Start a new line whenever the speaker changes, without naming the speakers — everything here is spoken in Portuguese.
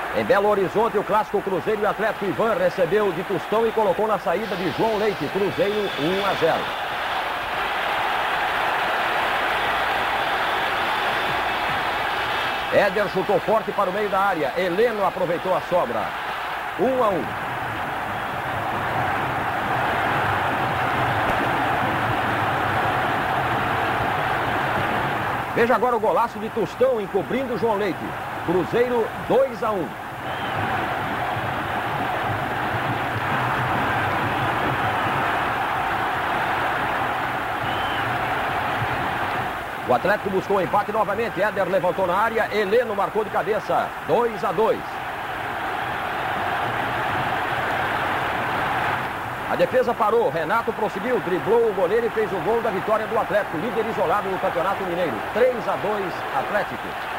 Em Belo Horizonte, o clássico Cruzeiro e Atlético. Ivan recebeu de Tostão e colocou na saída de João Leite. Cruzeiro 1-0. Éder chutou forte para o meio da área. Heleno aproveitou a sobra. 1-1. Veja agora o golaço de Tostão encobrindo João Leite. Cruzeiro 2-1. O Atlético buscou o empate novamente. Éder levantou na área. Heleno marcou de cabeça. 2-2. A defesa parou. Renato prosseguiu, driblou o goleiro e fez o gol da vitória do Atlético. Líder isolado no Campeonato Mineiro. 3-2 Atlético.